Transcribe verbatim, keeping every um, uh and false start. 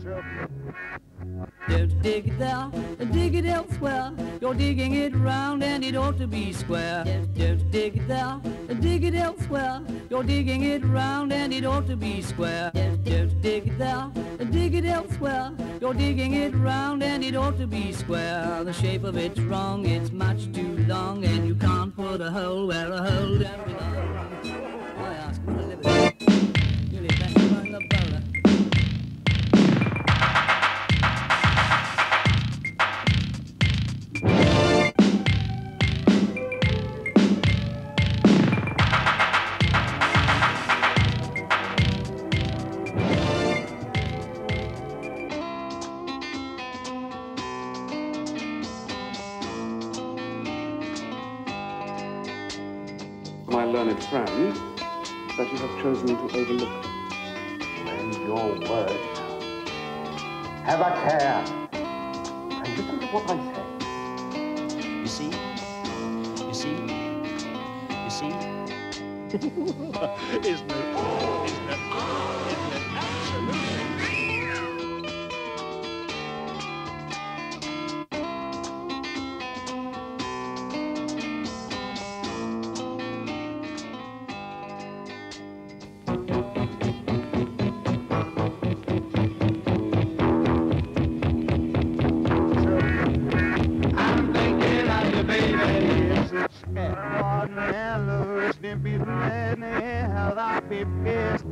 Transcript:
Don't dig it there, dig it elsewhere. You're digging it round and it ought to be square. Don't dig it there, dig it elsewhere. You're digging it round and it ought to be square. Don't dig it there, dig it elsewhere. You're digging it round and it ought to be square. The shape of it's wrong, it's much too long, and you can't put a hole where a hole don't belong. I ask for a living. You live best among the bowler. My learned friend, that you have chosen to overlook. Mend your words. Have a care. And listen to what I say. You see? You see? You see? Isn't it? Isn't it? Isn't it? Absolutely. How that baby is